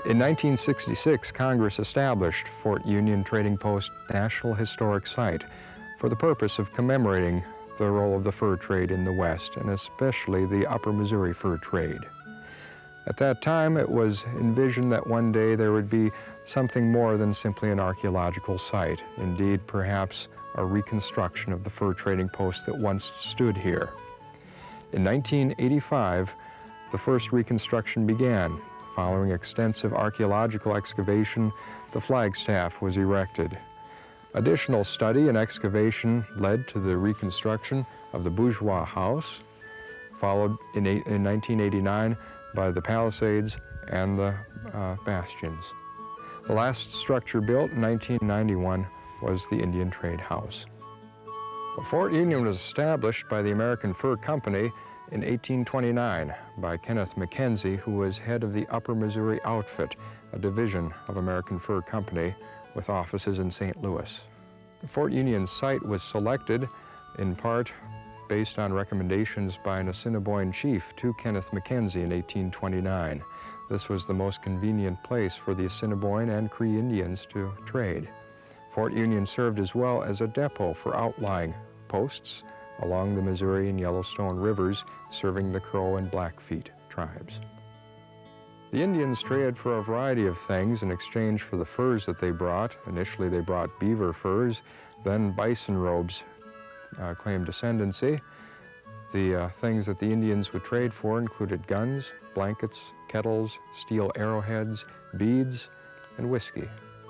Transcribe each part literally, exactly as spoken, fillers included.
In nineteen sixty-six, Congress established Fort Union Trading Post National Historic Site for the purpose of commemorating the role of the fur trade in the West, and especially the Upper Missouri fur trade. At that time, it was envisioned that one day there would be something more than simply an archaeological site. Indeed, perhaps a reconstruction of the fur trading post that once stood here. In nineteen eighty-five, the first reconstruction began. Following extensive archaeological excavation, the flagstaff was erected. Additional study and excavation led to the reconstruction of the bourgeois house, followed in, eight, in nineteen eighty-nine by the palisades and the uh, bastions. The last structure built in nineteen ninety-one was the Indian Trade House. Fort Union was established by the American Fur Company in eighteen twenty-nine by Kenneth Mackenzie, who was head of the Upper Missouri Outfit, a division of American Fur Company with offices in Saint Louis. The Fort Union site was selected in part based on recommendations by an Assiniboine chief to Kenneth Mackenzie in eighteen twenty-nine. This was the most convenient place for the Assiniboine and Cree Indians to trade. Fort Union served as well as a depot for outlying posts along the Missouri and Yellowstone rivers, serving the Crow and Blackfeet tribes. The Indians traded for a variety of things in exchange for the furs that they brought. Initially they brought beaver furs, then bison robes uh, claimed ascendancy. The uh, things that the Indians would trade for included guns, blankets, kettles, steel arrowheads, beads, and whiskey.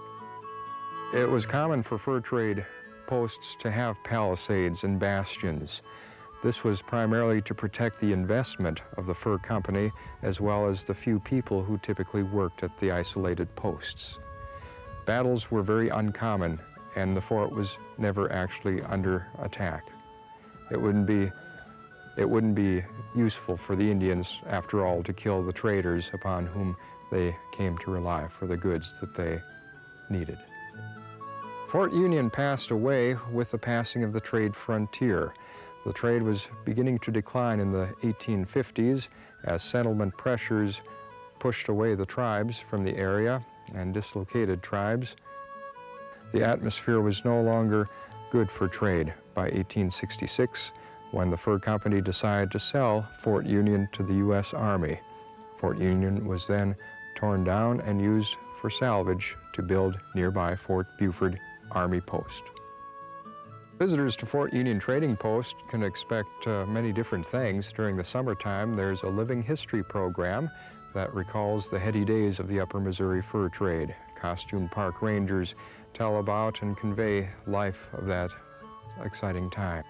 It was common for fur trade posts to have palisades and bastions. This was primarily to protect the investment of the fur company as well as the few people who typically worked at the isolated posts. Battles were very uncommon, and the fort was never actually under attack. It wouldn't be, it wouldn't be useful for the Indians, after all, to kill the traders upon whom they came to rely for the goods that they needed. Fort Union passed away with the passing of the trade frontier. The trade was beginning to decline in the eighteen fifties as settlement pressures pushed away the tribes from the area and dislocated tribes. The atmosphere was no longer good for trade by eighteen sixty-six, when the fur company decided to sell Fort Union to the U S Army. Fort Union was then torn down and used for salvage to build nearby Fort Buford Army Post. Visitors to Fort Union Trading Post can expect uh, many different things. During the summertime, there's a living history program that recalls the heady days of the Upper Missouri fur trade. Costume park rangers tell about and convey life of that exciting time.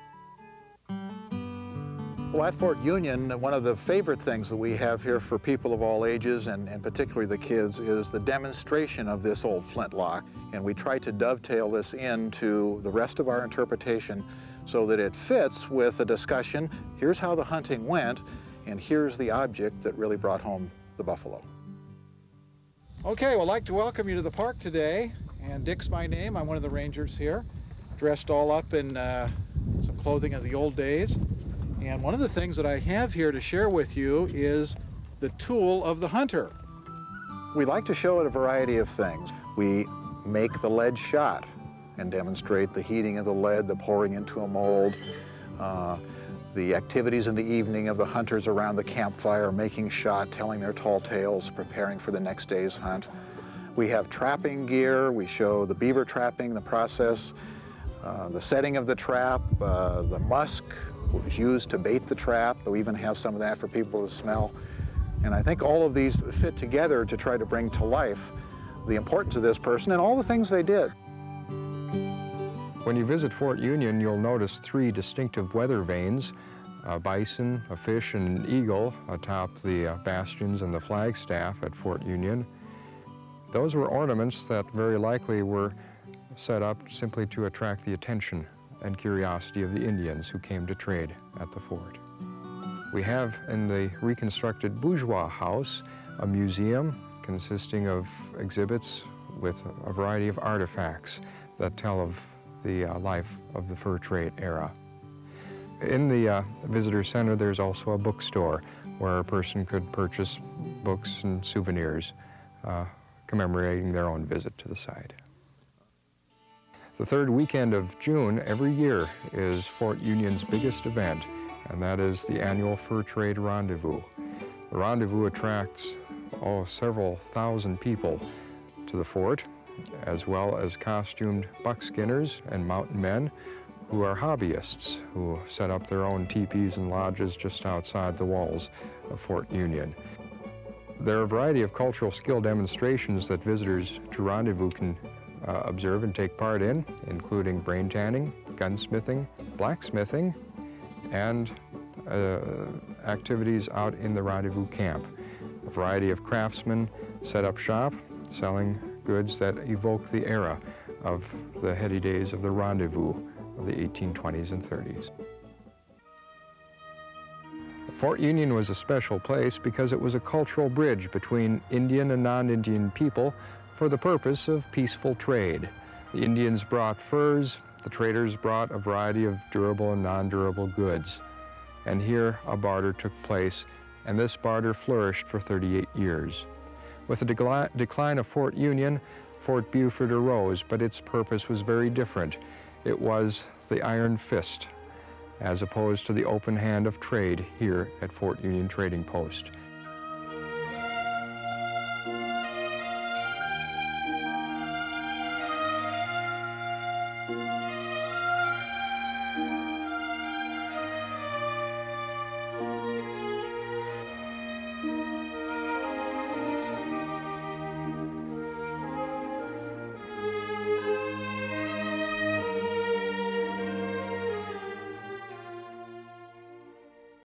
Well, at Fort Union, one of the favorite things that we have here for people of all ages, and, and particularly the kids, is the demonstration of this old flintlock. And we try to dovetail this into the rest of our interpretation so that it fits with a discussion. Here's how the hunting went, and here's the object that really brought home the buffalo. Okay, well, I'd like to welcome you to the park today. And Dick's my name. I'm one of the rangers here, dressed all up in uh, some clothing of the old days. And one of the things that I have here to share with you is the tool of the hunter. We like to show it a variety of things. We make the lead shot and demonstrate the heating of the lead, the pouring into a mold, uh, the activities in the evening of the hunters around the campfire, making shot, telling their tall tales, preparing for the next day's hunt. We have trapping gear. We show the beaver trapping, the process, uh, the setting of the trap, uh, the musk was used to bait the trap. We even have some of that for people to smell. And I think all of these fit together to try to bring to life the importance of this person and all the things they did. When you visit Fort Union, you'll notice three distinctive weather vanes, a bison, a fish, and an eagle atop the uh, bastions and the flagstaff at Fort Union. Those were ornaments that very likely were set up simply to attract the attention and curiosity of the Indians who came to trade at the fort. We have in the reconstructed bourgeois house a museum consisting of exhibits with a variety of artifacts that tell of the uh, life of the fur trade era. In the uh, visitor center, there's also a bookstore where a person could purchase books and souvenirs uh, commemorating their own visit to the site. The third weekend of June every year is Fort Union's biggest event, and that is the annual Fur Trade Rendezvous. The rendezvous attracts oh, several thousand people to the fort, as well as costumed buckskinners and mountain men who are hobbyists, who set up their own teepees and lodges just outside the walls of Fort Union. There are a variety of cultural skill demonstrations that visitors to Rendezvous can uh, observe and take part in, including brain tanning, gunsmithing, blacksmithing, and uh, activities out in the Rendezvous camp. A variety of craftsmen set up shop, selling goods that evoke the era of the heady days of the Rendezvous of the eighteen twenties and thirties. Fort Union was a special place because it was a cultural bridge between Indian and non-Indian people for the purpose of peaceful trade. The Indians brought furs, the traders brought a variety of durable and non-durable goods. And here a barter took place, and this barter flourished for thirty-eight years. With the decli decline of Fort Union, Fort Buford arose, but its purpose was very different. It was the iron fist, as opposed to the open hand of trade here at Fort Union Trading Post.